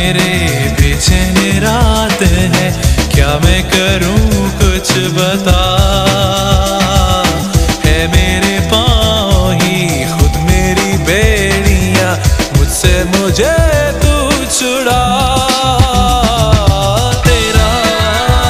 मेरे बेचैन रात है, क्या मैं करूं कुछ बता।